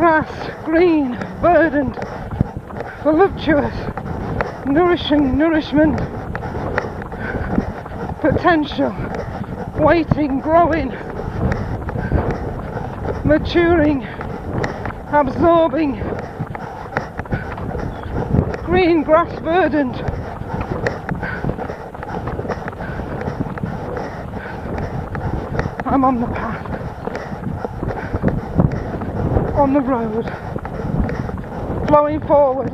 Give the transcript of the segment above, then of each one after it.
Grass, green, verdant, voluptuous, nourishing, nourishment, potential, waiting, growing, maturing, absorbing, green, grass, verdant, I'm on the path, on the road, flowing forward.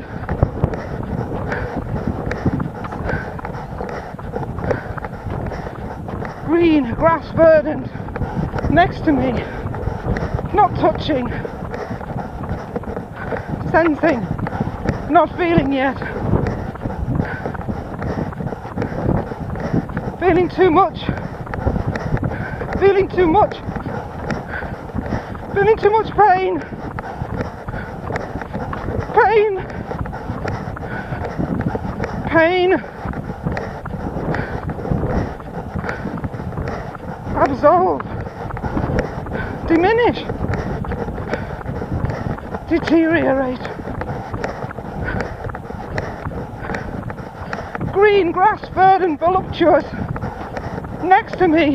Green, grass, verdant, next to me, not touching, sensing, not feeling yet, feeling too much, feeling too much, feeling too much pain, pain, pain, absolve, diminish, deteriorate. Green, grass, verdant, voluptuous, next to me,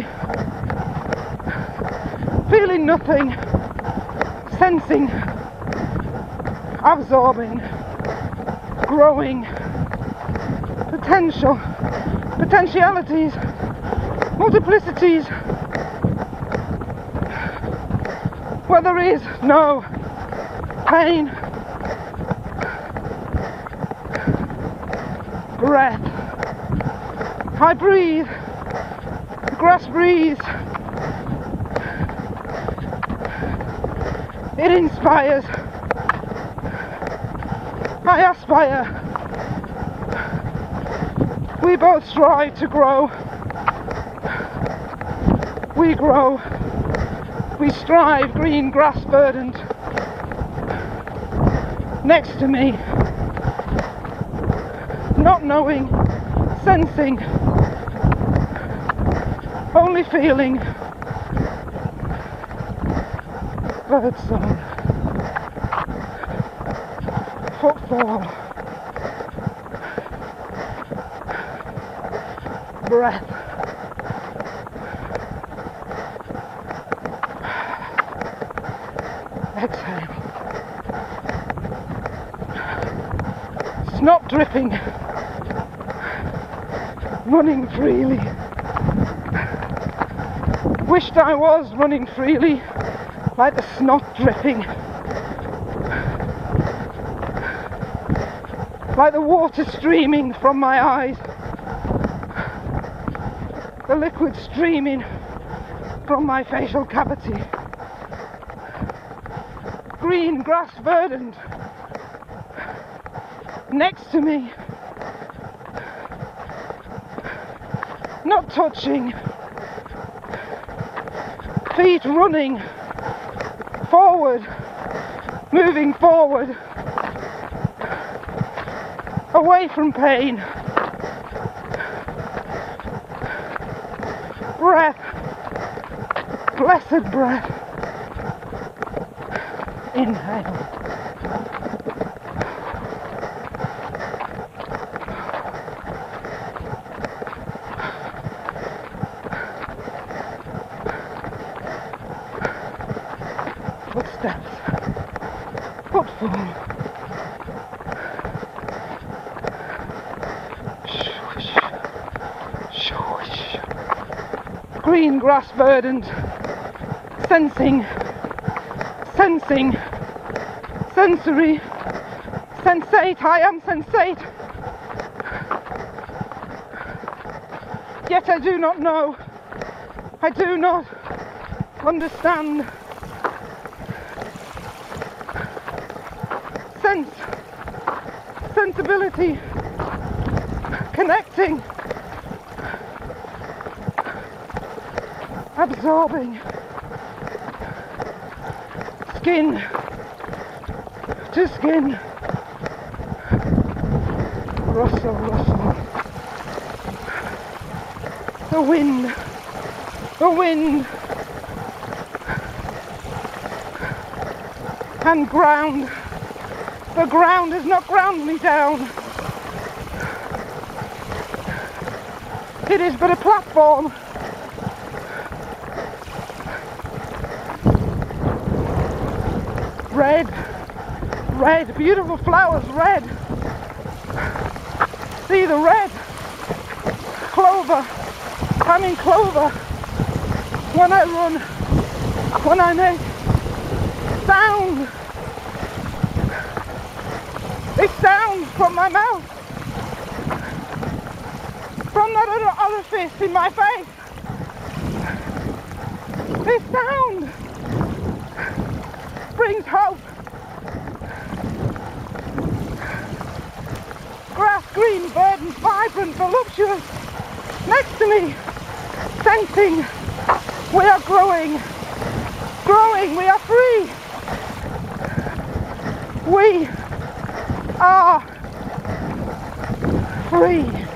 feeling nothing, sensing, absorbing, growing, potential, potentialities, multiplicities, where there is no pain, breath. I breathe, the grass breathes, it inspires, I aspire, we both strive to grow, we grow, we strive, green, grass, verdant, next to me, not knowing, sensing, only feeling, bird song, footfall, breath, exhale, snot dripping, running freely. Wished I was running freely, like the snot dripping, like the water streaming from my eyes, the liquid streaming from my facial cavity. Green, grass, verdant, next to me, not touching, feet running forward, moving forward, away from pain, breath, blessed breath, inhale, footsteps, footfall, green, grass, verdant, sensing, sensing, sensory, sensate, I am sensate, yet I do not know, I do not understand, sense, sensibility, connecting, absorbing, skin to skin, rustle, rustle, the wind, and ground. The ground has not ground me down. It is but a platform. Red, red, beautiful flowers, red. See the red. Clover, I'm in clover. When I run, when I make sound, it sounds from my mouth, from that other orifice in my face. This sound brings hope. Grass green, verdant, vibrant, voluptuous. Next to me, sensing we are growing, growing, we are free. We are free.